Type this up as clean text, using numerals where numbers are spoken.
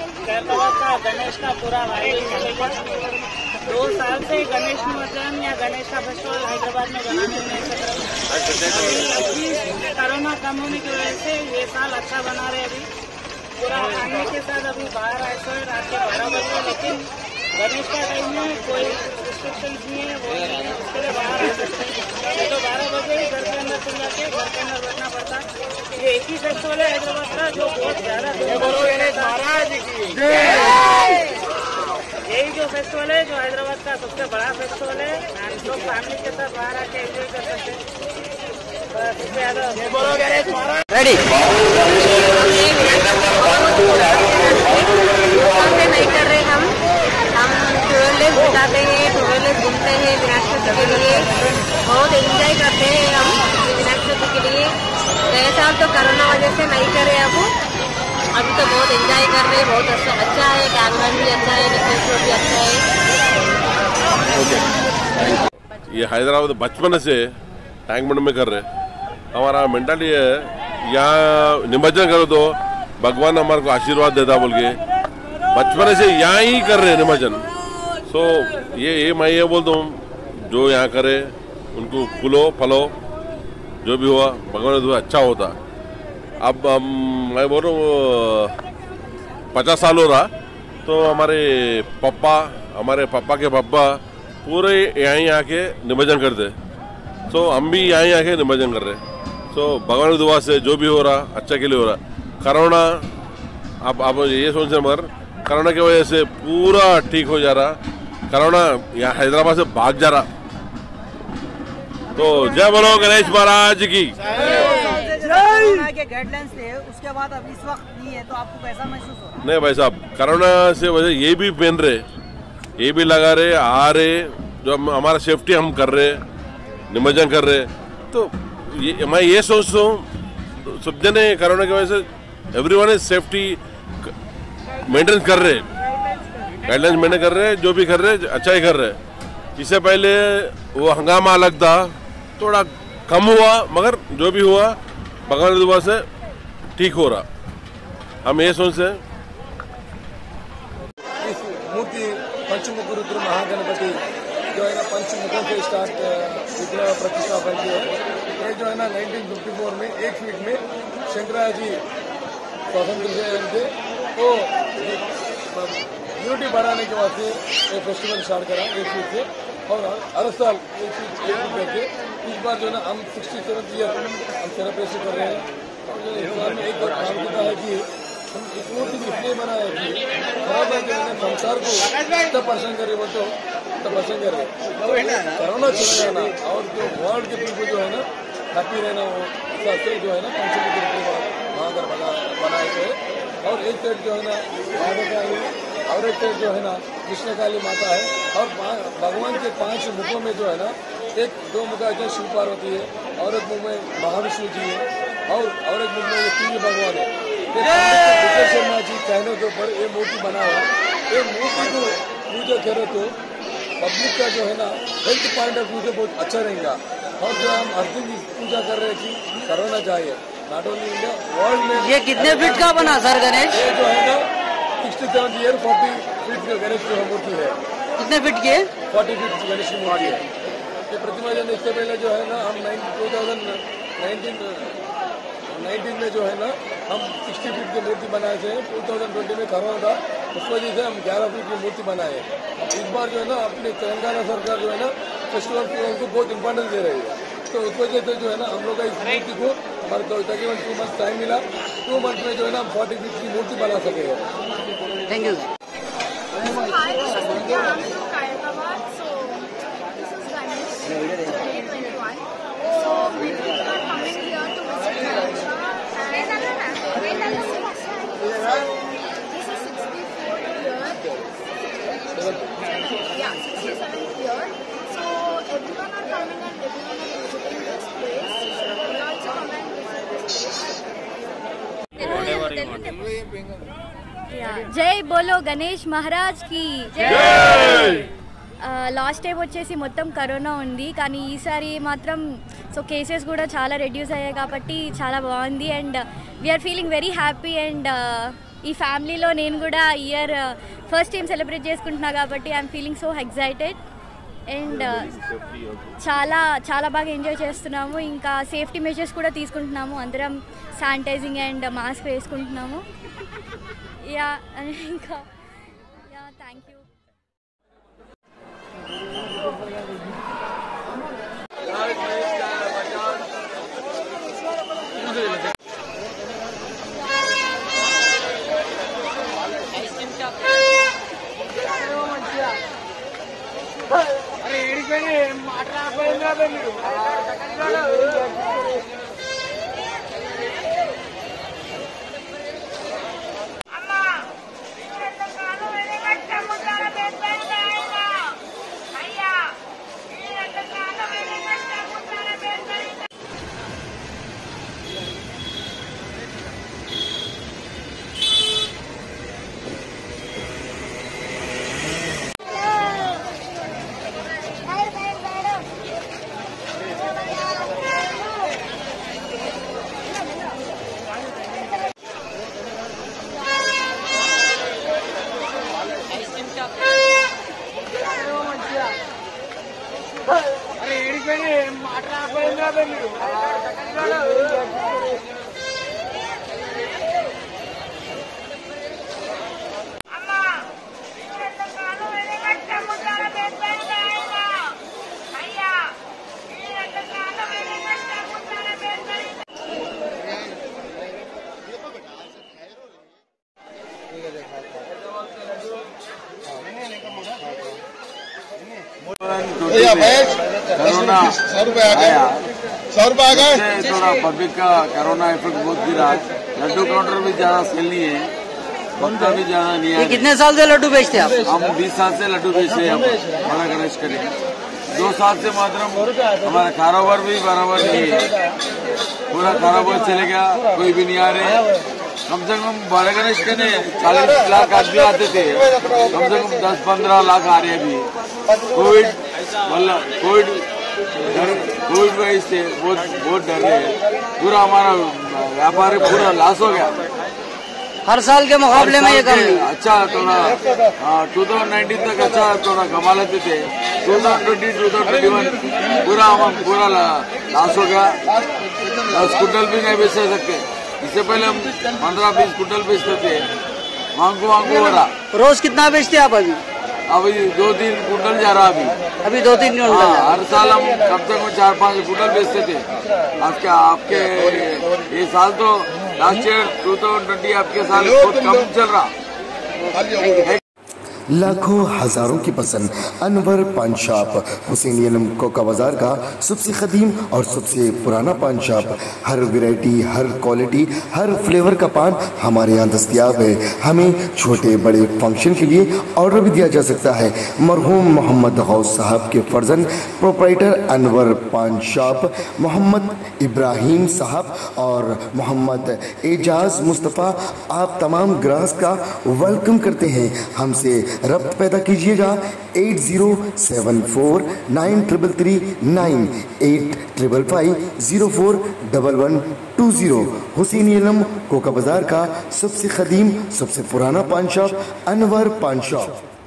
खैरताबाद का गणेश का पूरा वाइब्रेशन 2 साल से गणेश निमज्जन या गणेश का फेस्टिवल हैदराबाद में बनाने में अभी कोरोना कम होने की वजह से ये साल अच्छा बना रहे। अभी पूरा आने के साथ अभी बाहर आए तो रात के 12 बजे, लेकिन गणेश का टाइम में कोई रिस्ट्रिक्शन नहीं है, वो उसके लिए बाहर आ सकते हैं। तो 12 बजे ही घर के अंदर खुल जाके घर के अंदर बैठना पड़ता। ये एक ही फेस्टिवल है हैदराबाद का जो बहुत ज्यादा यही जो फेस्टिवल है जो हैदराबाद का सबसे बड़ा फेस्टिवल है। लोग फैमिली के साथ बाहर आके एंजॉय कर सकते हैं। नहीं कर रहे हम टूरलेस बिताते हैं, टूरलेस घूमते हैं विनायक चतुर्थी के लिए, बहुत एंजॉय करते हैं हम विनायक चतुर्थी के लिए। गए साल तो कोरोना वजह से नहीं करे, अभी तो बहुत एंजॉय कर रहे हैं, बहुत अच्छा है, कैमरा भी अच्छा है, डेकोरेशन भी अच्छा है। ये हैदराबाद बचपन से टैंक बंड में कर रहे, हमारा मेंटालिटी है यहाँ निमज्जन करो तो भगवान हमारे को आशीर्वाद देता बोल के बचपन से यहाँ ही कर रहे निमज्जन। सो ये मैं ये बोलता हूँ जो यहाँ करे उनको फूलो फलो जो भी हुआ भगवान ने अच्छा होता। अब मैं बोल रहा हूँ 50 साल हो रहा तो हमारे पापा के पापा पूरे यहीं आके निमज्जन करते, सो हम भी यहीं आके निमज्जन कर रहे। सो भगवान की दुआ से जो भी हो रहा अच्छा के लिए हो रहा। कोरोना अब ये सोच रहे मगर कोरोना की वजह से पूरा ठीक हो जा रहा, कोरोना यहाँ हैदराबाद से भाग जा रहा। तो जय बोलो गणेश महाराज की। कोरोना के गाइडलाइंस थे उसके बाद अब इस वक्त नहीं है, तो आपको कैसा महसूस हो रहा है? नहीं भाई साहब, कोरोना से वजह ये भी पहन रहे, ये भी लगा रहे, आ रहे, जो हमारा सेफ्टी हम कर रहे, निमज्जन कर रहे। तो मैं ये सोचता हूँ सब जने कोरोना की वजह से एवरीवन इज सेफ्टी मेंटेन कर रहे, गाइडलाइंस मेंटेन कर रहे, जो भी कर रहे अच्छा ही कर रहे। इससे पहले वो हंगामा अलग था, थोड़ा कम हुआ, मगर जो भी हुआ भगवान की दुआ से ठीक हो रहा। हम ये सोचते हैं मूर्ति पंचमुख रुद्र महागणपति जो है ना पंचमुखों से स्टार्ट विग्रह प्रतिष्ठापन की है। ये जो है ना 1954 में 1 फीट में शंकराचार्य जी स्वतंत्र थे, तो यूनिटी बढ़ाने के वास्ते एक फेस्टिवल स्टार्ट करा 1 फीट से, और हर साल 1 फीट करके इस बार जो है ना हम 67th ईयर हम सेलिब्रेशन कर रहे हैं। और जो इस बार में एक बात काम करता है कि हम इस मूर्ति को इसलिए बनाया कि कोरोना के संसार को 100% करे वो तो 100% करे, कोरोना चल जाना और जो वर्ल्ड के पीपल जो है ना हैप्पी रहना, वो हिसाब से जो है ना पंचमुख महागर बनाए गए। और एक साइड जो है ना महाकाली और एक साइड जो है ना कृष्ण काली माता है, और भगवान के 5 मुखों में जो है ना 1-2 मुखा जो शिव पार्वती है, और एक मुख में महाविष्णु जी है, और एक मुख में 3 भगवान है। विजय शर्मा जी कहने के ऊपर ये मूर्ति बना हुआ, ये मूर्ति को पूजा करे तो पब्लिक का जो है ना हेल्थ पॉइंट ऑफ व्यू से बहुत अच्छा रहेगा। और जो हम हर दिन पूजा कर रहे हैं कि कोरोना चाहिए नॉट ओनली इंडिया वर्ल्ड में। ये कितने फीट का बना सर गणेश? ये जो है ना 67 ईयर 40 फीट का गणेश जो मूर्ति है। कितने फीट की? 40 फीट गणेश की मूर्ति है। ये प्रतिमा जो इससे पहले जो है ना हम 2019 में जो है ना हम 60 फीट की मूर्ति बनाए थे। 2020 में कोरोना था, उस वजह से हम 11 फीट की मूर्ति बनाए। इस बार जो है ना अपनी तेलंगाना सरकार जो है ना फेस्टिवल को बहुत इंपॉर्टेंस दे रही है, तो उस वजह से जो है ना हम लोग इस मूर्ति को हमारे तकरीबन 2 मंथ टाइम मिला। 2 मंथ में जो है ना 40 फीट की मूर्ति बना सके। Thank you. Yeah, 67th year. So everyone are coming and everyone are visiting this place. We also come and visit this place. जय बोलो गणेश महाराज की जय। లాస్ట్ టైం వచ్చేసి మొత్తం కరోనా ఉంది, కానీ ఈసారి మాత్రం సో కేసెస్ కూడా చాలా రెడ్యూస్ అయ్యాయి కాబట్టి చాలా బాగుంది. And we are feeling very happy and ఈ ఫ్యామిలీలో నేను కూడా ఇయర్ ఫస్ట్ టైం సెలబ్రేట్ చేసుకుంటున్నా కాబట్టి I am feeling so excited and చాలా చాలా బాగా ఎంజాయ్ చేస్తున్నాము. ఇంకా సేఫ్టీ మెజర్స్ కూడా తీసుకుంటున్నాము, అందరం శానిటైజింగ్ అండ్ మాస్క్ వేసుకుంటున్నాము. యా ఇంకా యా థ్యాంక్ యూ. कोरोना 100 रुपए आया, 100 रुपए आ गए। थोड़ा पब्लिक का कोरोना इफेक्ट बहुत गिरा। लड्डू काउंटर भी ज्यादा सेल नहीं है, भक्ता भी ज्यादा नहीं है। कितने साल से लड्डू बेचते हैं आप? हम 20 साल से लड्डू बेचते हैं। हम बड़ा गणेश करें 2 साल से मात्र हमारा कारोबार भी बराबर नहीं है, पूरा कारोबार चले गया, कोई भी नहीं आ रहे। कम से कम बड़ा गणेश के 40 लाख आदमी आते थे, कम से कम 10-15 लाख आ रहे अभी। कोविड वजह से बहुत डर रहे हैं, पूरा हमारा व्यापार पूरा लॉस हो गया। हर साल के मुकाबले में ये कम अच्छा थोड़ा 2019 तक अच्छा थोड़ा कमा लेते थे, 2020-2021 पूरा लॉस हो गया। 10 कुंटल भी नहीं बेच सकते, इससे पहले हम 15-20 कुंटल बेचते थे। मांगू हो रहा। रोज कितना बेचते हैं आप अभी? अभी 2-3 कुंटल जा रहा अभी 2-3 कुंटल। हर साल हम कम से कम 4-5 कुंटल बेचते थे। आपके ये साल तो लास्ट ईयर 2020 आपके साल बहुत कम चल रहा। लाखों हजारों की पसंद अनवर पान शॉप, हुसैनियलम कोका बाजार का सबसे कदीम और सबसे पुराना पान शॉप। हर वैरायटी, हर क्वालिटी, हर फ्लेवर का पान हमारे यहाँ दस्तयाब है। हमें छोटे बड़े फंक्शन के लिए ऑर्डर भी दिया जा सकता है। मरहूम मोहम्मद गौस साहब के फर्जंद प्रोप्राइटर अनवर पान शॉप मोहम्मद इब्राहिम साहब और मोहम्मद एजाज मुस्तफ़ा आप तमाम ग्राहक का वेलकम करते हैं। हमसे रब्त पैदा कीजिएगा 80749339 8555041120। हुसैनियलम कोका बाजार का सबसे कदीम सबसे पुराना पान शॉप अनवर पान शॉप।